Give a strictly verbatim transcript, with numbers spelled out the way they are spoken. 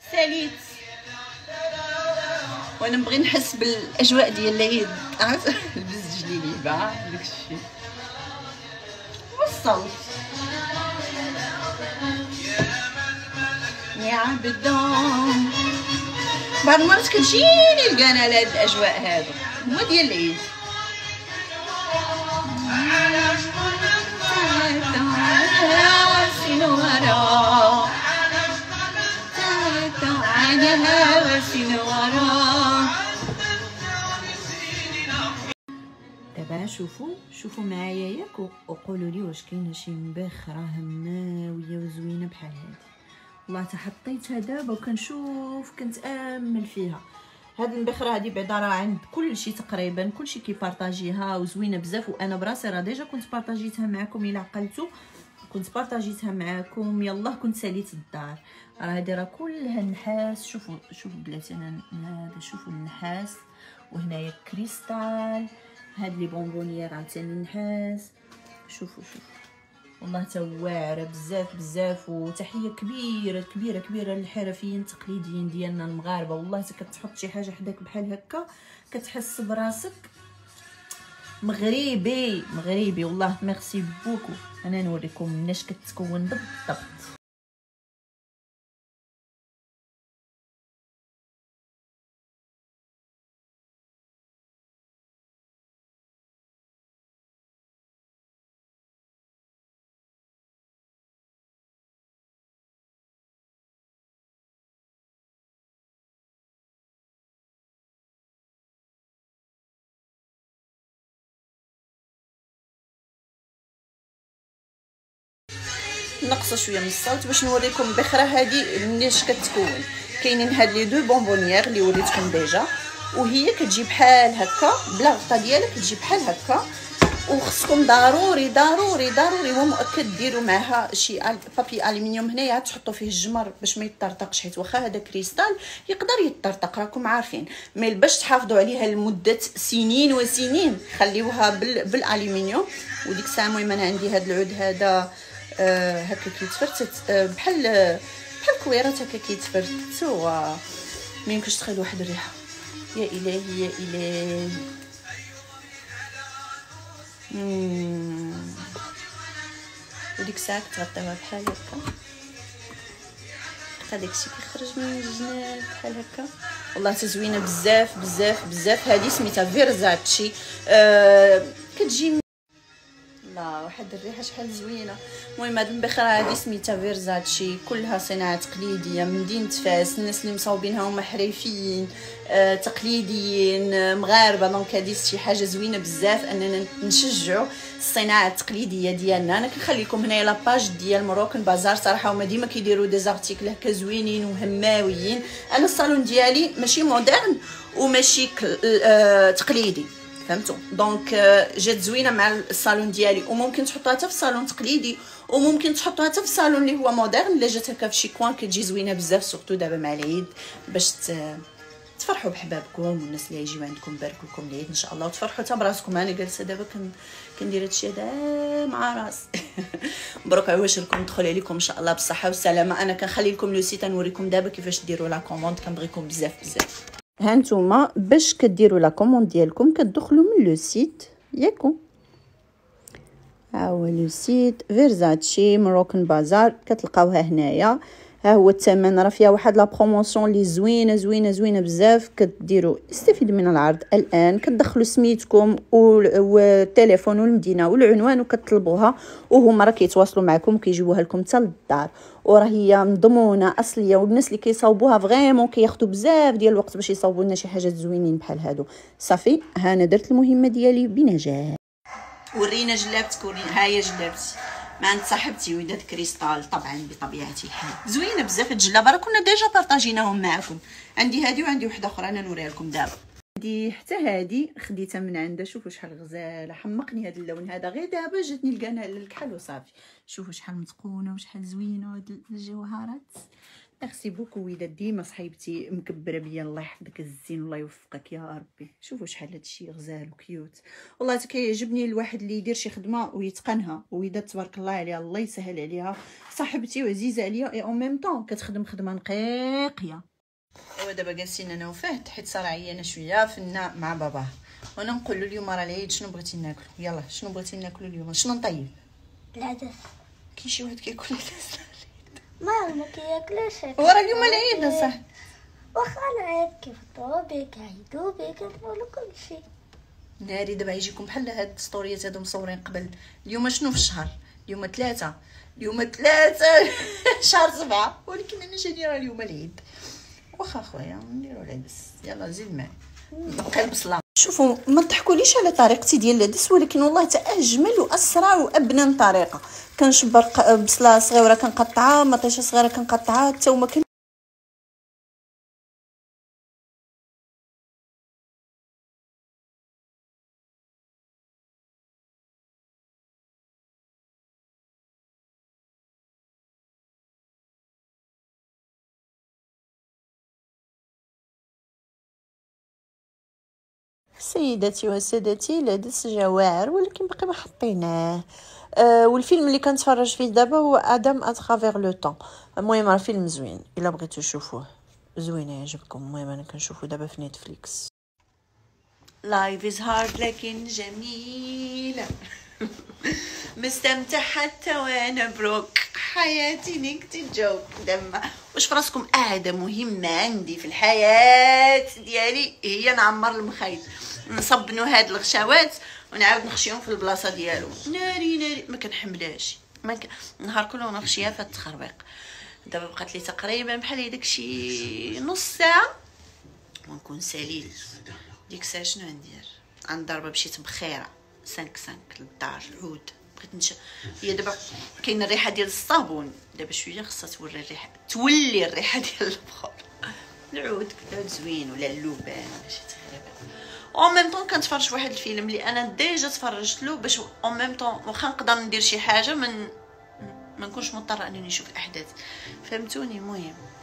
ساليت وانا نبغي نحس بالاجواء ديال العيد. عرفت لبس جليبه داكشي والصوت يا عبدون. بعض المرات كتجيني القناه لهاد الاجواء هادو هما ديال العيد. دابا شوفوا شوفوا معايا ياك وقولوا لي واش كاينه شي مبخره هماويه وزوينه بحال هادي. والله حتى حطيتها دابا وكنشوف كنتامل فيها. هاد المبخره هادي بعدا راه عند كلشي تقريبا، كلشي كيبارطاجيها وزوينه بزاف. وانا براسي راه ديجا كنت بارطاجيتها معكم، الا عقلتو كنت بارطاجيتها معكم. يلاه كنت ساليت الدار. راه هادي راه كلها نحاس. شوفوا شوفوا بلاتي انا هذا، شوفوا النحاس وهنايا كريستال. هاد لي بونبونيير عاوتاني نحاس. شوفوا شوفوا والله تا واعره بزاف بزاف. وتحيه كبيره كبيره كبيره للحرفيين التقليديين ديالنا المغاربه. والله حتى كتحط شي حاجه حداك بحال هكا كتحس براسك مغربي مغربي. والله ميرسي بوكو. انا نوريكم مناش كتكون بالضبط. نقص شويه من الصوت باش نوريكم البخره هذه مناش كتكون. كاينين هاد لي دو بونبونيير اللي وريتكم ديجا، وهي كتجي بحال هكا بلا غطا ديالها، كتجي بحال هكا. وخصكم ضروري ضروري ضروري ومؤكد ديروا معها شي بابي الومنيوم هنايا تحطوا فيه الجمر باش ما يطرطقش، حيت واخا هذا كريستال يقدر يطرطق راكم عارفين. مي باش تحافظوا عليها لمده سنين وسنين خليوها بالالومنيوم. وديك الساعه المهم انا عندي هذا العود هذا آه هكا كيتفرتت آه بحال بحال كويرات هكا كيتفرتت. و ما يمكنش تخيل واحد الريحه. يا الهي يا الهي. امم وديك الساعه كتغطيوها بحال هكا هذاك الشيء كيخرج من الجناب بحال هكا. والله تزوينه بزاف بزاف بزاف. هذه سميتها فيرزاتشي. آه كتجي لا واحد الريحه شحال زوينه. المهم هاد المبخره هذه سميتها فيرزاتشي، كلها صناعه تقليديه من مدينه فاس. الناس اللي مصاوبينها هما حريفيين آه، تقليديين آه، مغاربه. دونك هذه شي حاجه زوينه بزاف اننا نشجعوا الصناعه التقليديه ديالنا. انا كنخلي لكم هنايا لاباج ديال مروكن بازار. صراحه هما ديما كيديروا دي زارتيكل هكا زوينين وهماويين. انا الصالون ديالي ماشي مودرن وماشي آه، تقليدي، فهمتوا؟ دونك جات زوينه مع الصالون ديالي. وممكن تحطوها حتى في صالون تقليدي، وممكن تحطوها حتى في صالون اللي هو مودرن. الا جات هكا في شي كوان كتجي زوينه بزاف، سورتو دابا مع العيد باش تفرحوا بحبابكم والناس اللي يجيو عندكم. بارك لكم العيد ان شاء الله وتفرحوا حتى براسكم. انا جالسه دابا كندير هادشي هذا مع راسي. مبروك عواشركم، ندخل عليكم ان شاء الله بالصحه والسلامه. انا كنخلي لكم لو سيت نوريكم دابا كيفاش ديروا لا كوموند. كنبغيكم بزاف بزاف. هانتوما باش كديروا لا كوموند ديالكم كتدخلوا من لو سيت ياكو. ها هو لو سيت فيرزاتشي مروكن بازار، كتلقاوها هنايا. ها هو الثمن، راه فيها واحد لا بروموسيون لي زوينه زوينه زوينه بزاف. كديروا استفيد من العرض الان. كتدخلوا سميتكم والتليفون والمدينه والعنوان وكتطلبوها، وهما راه كيتواصلوا معكم وكيجيبوها لكم حتى للدار. وراه هي مضمونه اصليه، والناس اللي كيصاوبوها فريمون كياخذوا بزاف ديال الوقت باش يصاوبوا لنا شي حاجات زوينين بحال هادو. صافي ها انا درت المهمه ديالي بنجاح. ورينا جلابتك. ورينا ها هي جلابتي ما عند صاحبتي وداد كريستال طبعا بطبيعه الحال. زوينه بزاف هاد الجلابه، راه كنا ديجا بارطاجيناهم معكم. عندي هذه وعندي وحده اخرى انا نوريها لكم دابا. عندي حتى هذه خديتها من عندها. شوفوا شحال غزاله، حمقني هذا اللون هذا. غير دابا جاتني الكحل وصافي. شوفوا شحال متقونه وشحال زوينه هاد الجوهرات. ميرسي بوكو وليدات، ديما صحيبتي مكبره بيا، الله يحفظك الزين والله يوفقك يا ربي. شوفوا شحال هادشي غزال وكيوت والله. كيعجبني الواحد اللي يدير شي خدمه ويتقنها، وليدات تبارك الله عليها، الله يسهل عليها، صاحبتي وعزيزه عليا، اي اون ميم طون كتخدم خدمه نقيقيه. ايوا دابا جالسين انا وفهد حيت صار عيانه شويه فنا مع باباه، وانا نقول له اليوم راه العيد شنو بغيتي ناكلو؟ يلا شنو بغيتي ناكلو اليوم؟ شنو نطيب؟ العدس. كاين شي واحد كياكل العدس؟ ما ما كياكلوش. وراه اليوم العيد صح. واخا العيد كيفطروا بيه كيعيدوا بيه كيديروا كلشي. ناري دابا يجيكم بحال هاد السطوريات هادو مصورين قبل. اليوم شنو في الشهر؟ اليوم ثلاثة، اليوم ثلاثة شهر سبعة، ولكن انا جاني راه اليوم العيد. واخا خويا نديرو العدس، يلا زيد الماء نبقى البصله. شوفوا ما تضحكوليش على طريقتي ديال العدس، ولكن والله حتى اجمل واسرع وابنى طريقه. كنشبر بصله صغيره كنقطعها، مطيشه صغيره كنقطعها، الثومه كن سيداتي وسادتي العدس جا واعر ولكن باقي ما حطيناه. أه والفيلم اللي كنتفرج فيه دابا هو ادم اترافير لو طون. المهم راه فيلم زوين، الا بغيتو تشوفوه زوين يعجبكم. المهم انا كنشوفو دابا في نتفليكس. لايف از هارد لكن جميله. مستمتع حتى وانا بروك، حياتي نكتي جوك دما. واش فراسكم قاعده مهمه عندي في الحياه ديالي هي نعمر المخيط، نصبنوا هاد الغشاوات ونعاود نخشيهم في البلاصه ديالو. ناري ناري ما كنحملهاش، ما ك... نهار كله نخشيها في التخربيق. دابا بقات لي تقريبا بحال داك شي نص ساعه ونكون ساليت. ديك الساعه شنو ندير؟ غنضرب مشيت بخيره سانك سانك للدار العود. بغيت نش هي دابا كاينه الريحه ديال الصابون، دابا شويه خاصها تولي الريحه، تولي الريحه ديال البخور. العود العود زوين ولا اللبان ولا شي تقريبا. اون ميم طون كنتفرج في واحد الفيلم اللي انا ديجا تفرجت له، باش اون ميم طون واخا نقدر ندير شي حاجه من ما نكونش مضطره انني نشوف الاحداث، فهمتوني؟ المهم